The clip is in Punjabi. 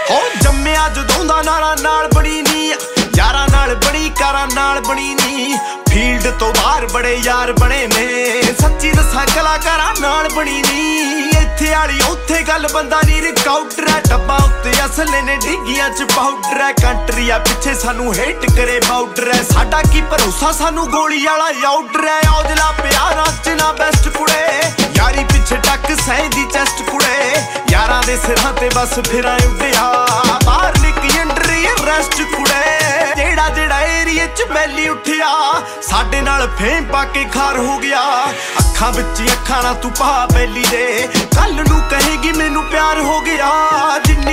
ਹੋ ਜੰਮਿਆ ਜਦੋਂ ਦਾ ਨਾਰਾ ਨਾਲ ਬਣੀ ਨੀ, ਯਾਰਾਂ ਨਾਲ ਬਣੀ ਕਾਰਾਂ ਨਾਲ ਬਣੀ ਨੀ। ਫੀਲਡ ਤੋਂ ਬਾਹਰ ਬੜੇ ਯਾਰ ਬਣੇ ਨੇ, ਸੱਚੀ ਦੱਸਾਂ ਕਲਾਕਾਰਾਂ ਨਾਲ ਬਣੀ ਨੀ। ਇੱਥੇ ਵਾਲੀ ਉੱਥੇ ਗੱਲ ਬੰਦਾ ਨੀ ਰਿਕਾਊਟਰ ਹੈ, ਡੱਬਾਂ ਉੱਤੇ ਅਸਲੇ ਨੇ ਡਿੱਗੀਆਂ ਚ ਪਾਊਡਰ ਹੈ। ਕੰਟਰੀ ਆ ਪਿੱਛੇ ਸਾਨੂੰ ਹੇਟ ਕਰੇ ਬਾਊਡਰ ਹੈ, ਸਾਡਾ ਕੀ ਭਰੋਸਾ ਸਾਨੂੰ ਗੋਲੀ ਵਾਲਾ ਆਊਟਰ ਹੈ। ਔਜਲਾ ਪਿਆਰਾਂ ਚ ਨਾ ਬੈਸਟ ਕੁੜੇ, ਯਾਰੀ ਪਿੱਛੇ ਟੱਕ ਸਹਿੰਦੀ ਚੈਸਟ ਕੁੜੇ। ਯਾਰਾਂ ਦੇ ਸਿਰਾਂ ਤੇ ਬਸ ਫਿਰਾਂ ਉੱਡਿਆ, ਬਾਹਰ ਨਿੱਕੀ ਅੰਡਰ ਰੈਸਟ ਕੁੜੇ। ਜਿਹੜਾ ਜਿਹੜਾ ਏਰੀਏ ਚ ਬੈਲੀ ਉੱਠਿਆ, ਸਾਡੇ ਨਾਲ ਫੇਮ ਪਾ ਕੇ ਖਾਰ ਹੋ ਗਿਆ। ਅੱਖਾਂ ਵਿੱਚ ਅੱਖਾਂ ਨਾ ਤੂੰ ਪਾ ਬੈਲੀ ਦੇ, ਕੱਲ ਨੂੰ ਕਹੇਗੀ ਮੈਨੂੰ ਪਿਆਰ ਹੋ ਗਿਆ।